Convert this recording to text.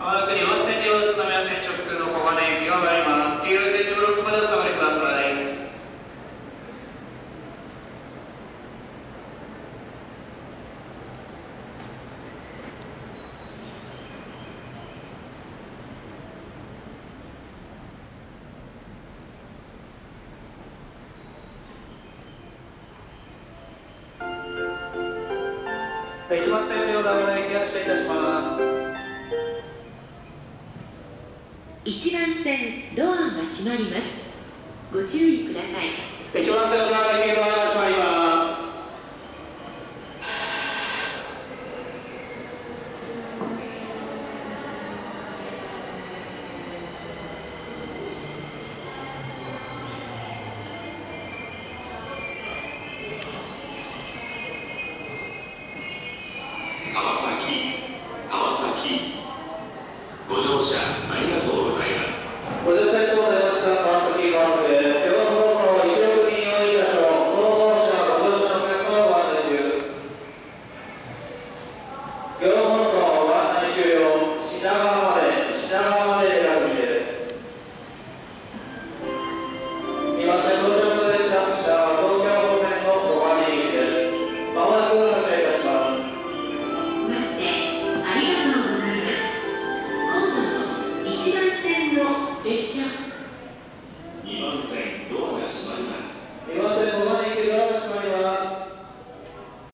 まもなく2番線には宇都宮線直通の小金行きが参ります。黄色い点字ブロックまでお下がりください。1番線両側の駅発車いたします。 1番線ドアが閉まります。ご注意ください。 1番線のドアが閉まります。